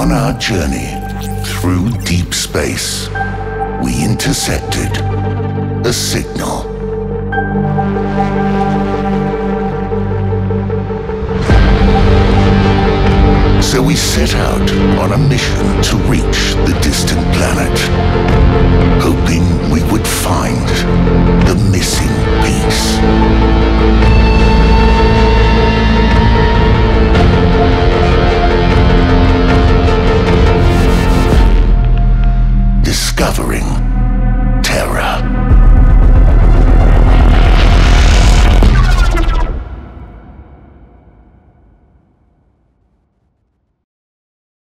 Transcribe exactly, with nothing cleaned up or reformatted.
On our journey through deep space, we intercepted a signal. So we set out on a mission to reach the distant planet, hoping we would find the missing piece. Discovering Terra.